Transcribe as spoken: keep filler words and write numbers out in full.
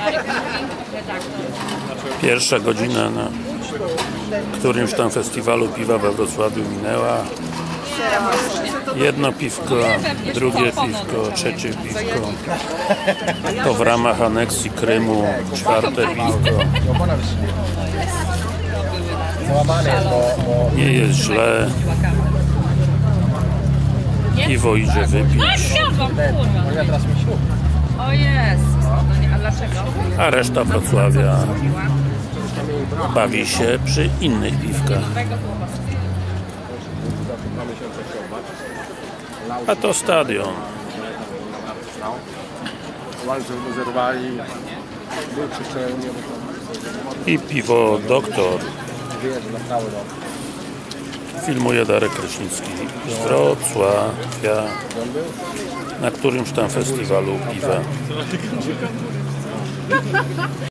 Pierwsza godzina na którymś tam festiwalu piwa we Wrocławiu minęła. Jedno piwko, drugie piwko, trzecie piwko. To w ramach aneksji Krymu czwarte piwko. Nie jest źle. Piwo idzie wypić. O jest! A dlaczego? A reszta Wrocławia bawi się przy innych piwkach. A to stadion. I piwo Doktor. Filmuje Darek Kraśnicki z Wrocławia na którymś tam festiwalu piwa.